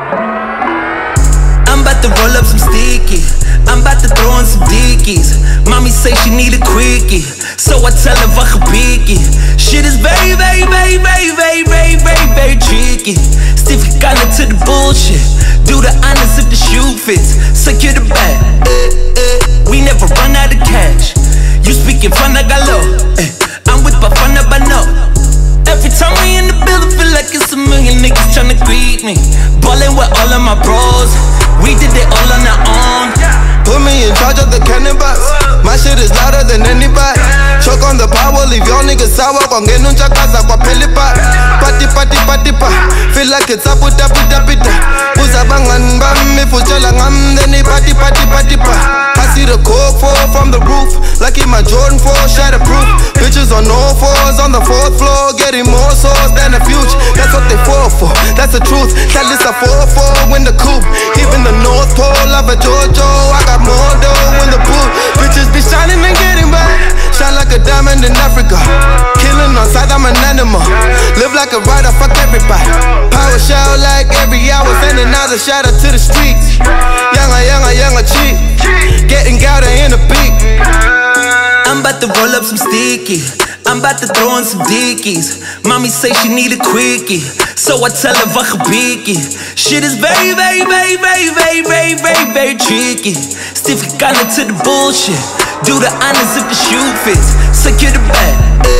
I'm about to roll up some sticky. I'm about to throw in some dickies. Mommy say she need a quickie, so I tell her Vakhabiki. Shit is very, very, very, very, very, very, very, very tricky. Stiff got to the bullshit. Do the honors if the shoe fits. Secure the bag. We never run out of cash. You speaking fun, I got low. I'm with Bafana, but no. Every time we in the building, feel like it's a million niggas tryna greet me. Ballin' with all of my bros. We did it all on our own. Put me in charge of the cannon box. My shit is louder than anybody. Choke on the power, leave y'all niggas sour. Kongen unja kaza kwa pelipa. Party, party, party, pa. Feel like it's up with that, pita. Puza bangan bam, if ujala ngam, then they party, party, party, pa. I see the coke fall from the roof. Lucky my Jordan 4 shatterproof. Bitches on all fours on the 4th floor, getting more souls than the future. That's what they fall for, that's the truth. That list I 4-4 win the coupe. Even the North Pole of a Jojo, I got more dough in the booth. Bitches be shining and getting back. Shine like a diamond in Africa. Killing on sight, I'm an animal. Live like a rider, fuck everybody. Power shout like every hour. Sending out a shout out to the streets. Younger, cheap. Getting gouter in the beat. I'm about to roll up some sticky. I'm about to throw in some dickies. Mommy say she need a quickie, so I tell her Vakhabiki. Shit is very, very, very, very, very, very, very, very tricky. Stiff got to the bullshit. Do the honors if the shoe fits. Secure the bag.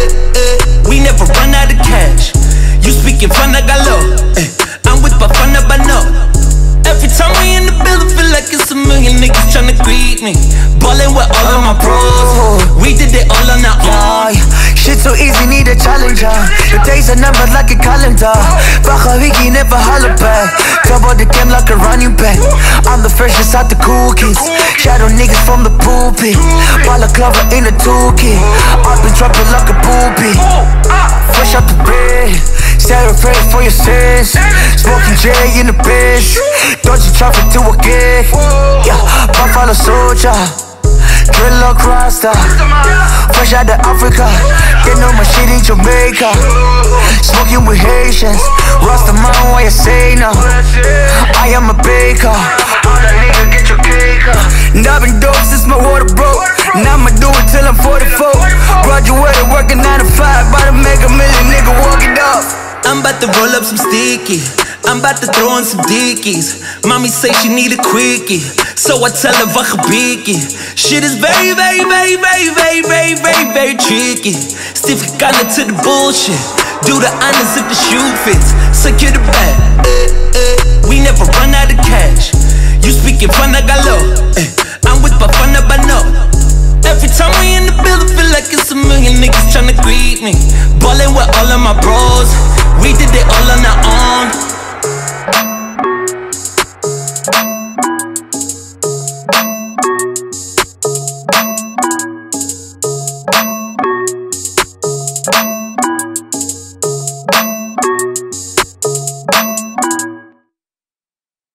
We never run out of cash. You speaking fun, I got low. I'm with Bafana, but no. Every time we in the building, feel like it's a million niggas tryna greet me. Ballin' with all of my bros. We did it all on our own. Shit so easy, need a challenger. The days are numbered like a calendar. Vakhabiki never holler back. Double the game like a running back. I'm the freshest out the cool kids. Shadow niggas from the pulpit. Balaclava in the toolkit. I've been dropping like a booby. Fresh out the bed. Celebrate for your sins. Smoking J in the bitch. Dodging traffic to a gig. Yeah, Buffalo soldier. Dreadlock Rasta. Fresh out of Africa. They know my shit in Jamaica. Smoking with Haitians. Rasta man, why you say no? I am a baker. All that nigga get your cake up. I've been dope since my water broke. Now I'ma do it till I'm 44. Graduated working 9 to 5. About to make $1 million, nigga, walk it up. I'm about to roll up some sticky. I'm about to throw in some dickies. Mommy say she need a quickie, so I tell her Vakhabiki. Shit is very, very, very, very, very, very, very, very tricky. Stiff got to the bullshit. Do the honors if the shoe fits. Secure the bag. We never run out of cash. You speaking fun, I got low. I'm with Bafana, but no. Every time we in the building, feel like